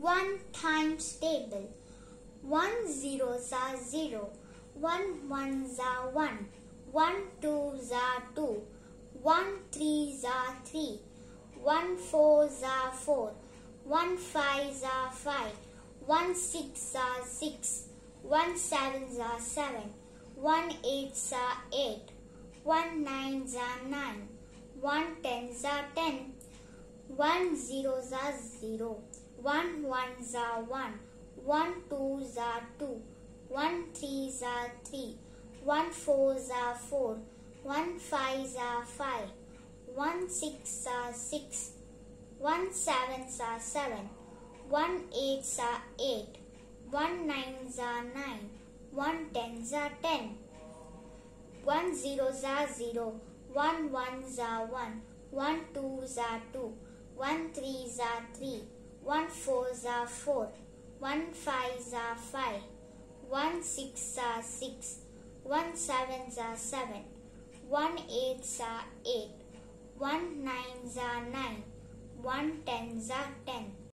1 times table. 1 zeros are 0. 1 ones are 1. 1 twos are 2. 1 threes are 3. 1 fours are 4. 1 fives are 5. 1 sixes are 6. 1 sevens are 7. 1 eights are 8. 1 nines are 9. 1 tens are 10. 1 zeros are 0. 1 ones are 1. 1 twos are 2. 1 threes are 3. 1 fours are 4. 1 fives are 5. 1 sixes are 6. 1 sevens are 7. 1 eights are 8. 1 nines are 9. 1 tens are 10. 1 zeros are 0. 1 ones are 1. 1 twos are 2. 1 threes are 3. 1 fours are 4. 1 fives are 5. 1 sixes are 6. 1 sevens are 7. 1 eights are 8. 1 nines are 9. 1 tens are 10.